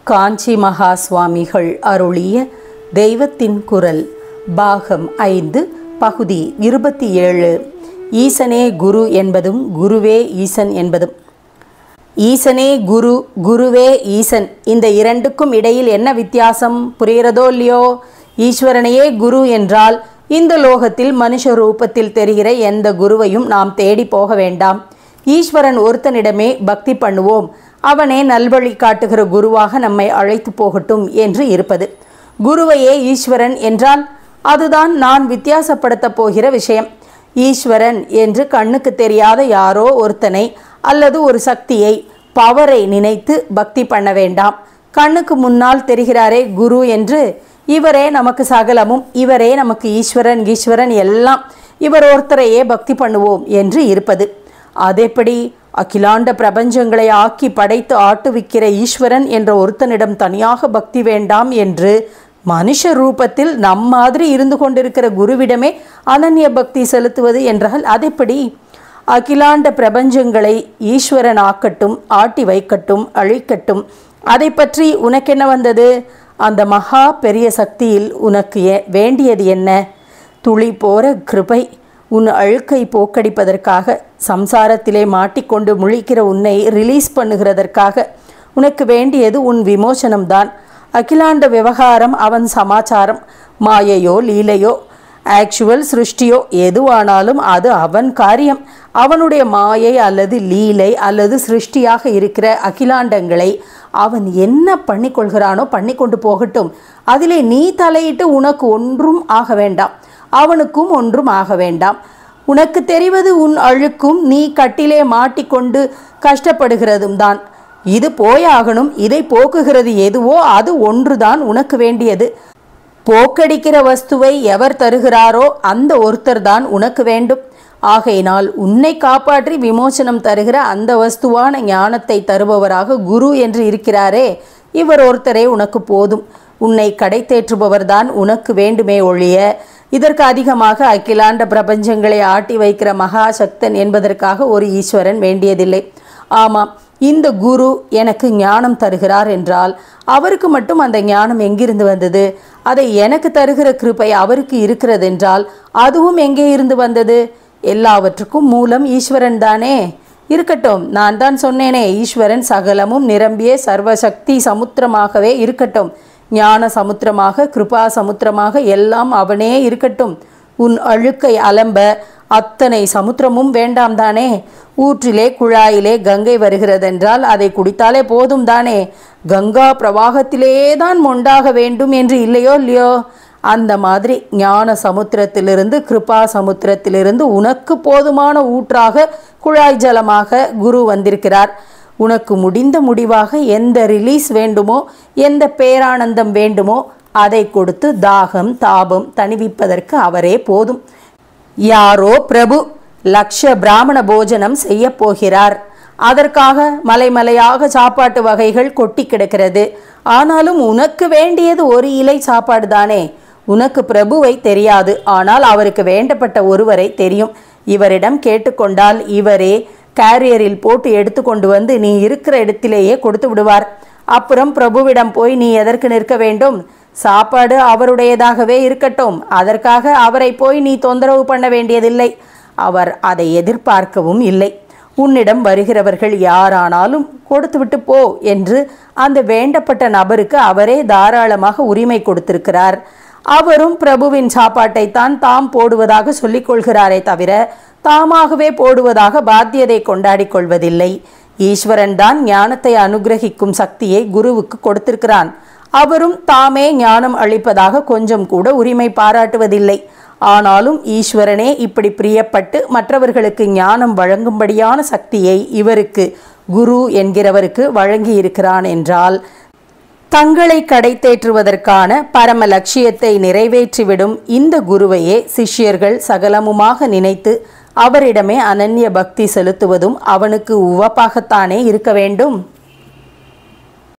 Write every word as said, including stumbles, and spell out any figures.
காஞ்சி மகா சுவாமிகள் அருளிய தெய்வத்தின் குரல் பாகம் ஐந்து பகுதி இருபத்தி ஏழு. ஈசனே குரு என்பதும் குருவே ஈசன் என்பதும். ஈசனே குரு, குருவே ஈசன், இந்த இரண்டுக்கும் இடையில் என்ன வித்தியாசம் புரிகிறதோ இல்லையோ? ஈஸ்வரனையே குரு என்றால் இந்த லோகத்தில் மனுஷ ரூபத்தில் தெரிகிற எந்த குருவையும் நாம் தேடி போக வேண்டாம். ஈஸ்வரன் ஒருத்தனிடமே பக்தி பண்ணுவோம், அவனே நல்வழி காட்டுகிற குருவாக நம்மை அழைத்து போகட்டும் என்று இருப்பது. குருவையே ஈஸ்வரன் என்றால் அதுதான் நான் வித்தியாசப்படுத்தப் போகிற விஷயம். ஈஸ்வரன் என்று கண்ணுக்கு தெரியாத யாரோ ஒருத்தனை அல்லது ஒரு சக்தியை, பவரை நினைத்து பக்தி பண்ண வேண்டாம். கண்ணுக்கு முன்னால் தெரிகிறாரே குரு என்று, இவரே நமக்கு சகலமும், இவரே நமக்கு ஈஸ்வரன் ஈஸ்வரன் எல்லாம், இவர் ஒருத்தரையே பக்தி பண்ணுவோம் என்று இருப்பது. அதேபடி அகிலாண்ட பிரபஞ்சங்களை ஆக்கி படைத்து ஆட்டுவிக்கிற ஈஸ்வரன் என்ற ஒருத்தனிடம் தனியாக பக்தி வேண்டாம் என்று மனுஷ ரூபத்தில் நம் மாதிரி இருந்து கொண்டிருக்கிற குருவிடமே அனன்ய பக்தி செலுத்துவது என்றால் அதேபடி? அகிலாண்ட பிரபஞ்சங்களை ஈஸ்வரன் ஆக்கட்டும், ஆட்டி வைக்கட்டும், அழிக்கட்டும், அதை பற்றி உனக்கென்ன வந்தது? அந்த மகா பெரிய சக்தியில் உனக்கு வேண்டியது என்ன? துளி போற கிருபை. உன் அழுக்கை போக்கடிப்பதற்காக, சம்சாரத்திலே மாட்டிக்கொண்டு முழிக்கிற உன்னை ரிலீஸ் பண்ணுகிறதற்காக உனக்கு வேண்டியது உன் விமோசனம்தான். அகிலாண்ட விவகாரம் அவன் சமாச்சாரம். மாயையோ லீலையோ ஆக்சுவல் சிருஷ்டியோ எதுவானாலும் அது அவன் காரியம். அவனுடைய மாயை அல்லது லீலை அல்லது சிருஷ்டியாக இருக்கிற அகிலாண்டங்களை அவன் என்ன பண்ணி கொள்கிறானோ பண்ணி கொண்டு போகட்டும். அதிலே நீ தலையிட்டு உனக்கு ஒன்றும் ஆக வேண்டாம், அவனுக்கும் ஒன்றும் ஆக வேண்டாம். உனக்கு தெரிவது உன் அழுக்கும் நீ கட்டிலே மாட்டிக்கொண்டு கஷ்டப்படுகிறதும் தான். இது போயாகணும், இதை போக்குகிறது எதுவோ அது ஒன்றுதான் உனக்கு வேண்டியது. போக்கடிக்கிற வஸ்துவை எவர் தருகிறாரோ அந்த ஒருத்தர் தான் உனக்கு வேண்டும். ஆகையினால் உன்னை காப்பாற்றி விமோசனம் தருகிற அந்த வஸ்துவான ஞானத்தை தருபவராக குரு என்று இருக்கிறாரே, இவர் ஒருத்தரே உனக்கு போதும். உன்னை கடை தேற்றுபவர்தான் உனக்கு வேண்டுமே ஒழிய இதற்கு அதிகமாக அகிலாண்ட பிரபஞ்சங்களை ஆட்டி வைக்கிற மகாசக்தன் என்பதற்காக ஒரு ஈஸ்வரன் வேண்டியதில்லை. ஆமாம், இந்த குரு எனக்கு ஞானம் தருகிறார் என்றால் அவருக்கு மட்டும் அந்த ஞானம் எங்கிருந்து வந்தது? அதை எனக்கு தருகிற கிருபை அவருக்கு இருக்கிறதென்றால் அதுவும் எங்கே இருந்து வந்தது? எல்லாவற்றுக்கும் மூலம் ஈஸ்வரன் தானே. இருக்கட்டும், நான் தான் சொன்னேனே, ஈஸ்வரன் சகலமும் நிரம்பிய சர்வசக்தி சமுத்திரமாகவே இருக்கட்டும். ஞான சமுத்திரமாக, கிருபா சமுத்திரமாக எல்லாம் அவனே இருக்கட்டும். உன் அழுக்கை அலம்ப அத்தனை சமுத்திரமும் வேண்டாம் தானே. ஊற்றிலே குழாயிலே கங்கை வருகிறதென்றால் அதை குடித்தாலே போதும் தானே. கங்கா பிரவாகத்திலே தான் மொண்டாக வேண்டும் என்று இல்லையோ இல்லையோ? அந்த மாதிரி ஞான சமுத்திரத்திலிருந்து, கிருபா சமுத்திரத்திலிருந்து உனக்கு போதுமான ஊற்றாக, குழாய் ஜலமாக குரு வந்திருக்கிறார். உனக்கு முடிந்த முடிவாக எந்த ரிலீஸ் வேண்டுமோ, எந்த பேரானந்தம் வேண்டுமோ அதை கொடுத்து தாகம் தாபம் தணிவிப்பதற்கு அவரே போதும். யாரோ பிரபு லட்ச பிராமண போஜனம் செய்ய போகிறார். அதற்காக மலைமலையாக சாப்பாட்டு வகைகள் கொட்டி கிடக்கிறது. ஆனாலும் உனக்கு வேண்டியது ஒரு இலை சாப்பாடு தானே. உனக்கு பிரபுவை தெரியாது, ஆனால் அவருக்கு வேண்டப்பட்ட ஒருவரை தெரியும். இவரிடம் கேட்டுக்கொண்டால் இவரே கேரியரில் போட்டு எடுத்து கொண்டு வந்து நீ இருக்கிற இடத்திலேயே கொடுத்து விடுவார். அப்புறம் பிரபுவிடம் போய் நீ எதற்கு நிற்க வேண்டும்? சாப்பாடு அவருடையதாகவே இருக்கட்டும், அதற்காக அவரை போய் நீ தொந்தரவு பண்ண வேண்டியதில்லை. அவர் அதை எதிர்பார்க்கவும் இல்லை. உன்னிடம் வருகிறவர்கள் யாரானாலும் கொடுத்துவிட்டு போ என்று அந்த வேண்டப்பட்ட நபருக்கு அவரே தாராளமாக உரிமை கொடுத்திருக்கிறார். அவரும் பிரபுவின் சாப்பாட்டை தான் தாம் போடுவதாக சொல்லிக் கொள்கிறாரே தவிர தாமாகவே போடுவதாக பாத்தியதை கொண்டாடி கொள்வதில்லை. ஈஸ்வரன் தான் ஞானத்தை அனுகிரகிக்கும் சக்தியை குருவுக்கு கொடுத்திருக்கிறான். அவரும் தாமே ஞானம் அளிப்பதாக கொஞ்சம் கூட உரிமை பாராட்டுவதில்லை. ஆனாலும் ஈஸ்வரனே இப்படி பிரியப்பட்டு மற்றவர்களுக்கு ஞானம் வழங்கும்படியான சக்தியை இவருக்கு, குரு என்கிறவருக்கு வழங்கி இருக்கிறான் என்றால் தங்களை கடை தேற்றுவதற்கான பரம லட்சியத்தை நிறைவேற்றிவிடும் இந்த குருவையே சிஷ்யர்கள் சகலமுமாக நினைத்து அவரிடமே அனன்ய பக்தி செலுத்துவதும் அவனுக்கு உவப்பாகத்தானே இருக்க வேண்டும்.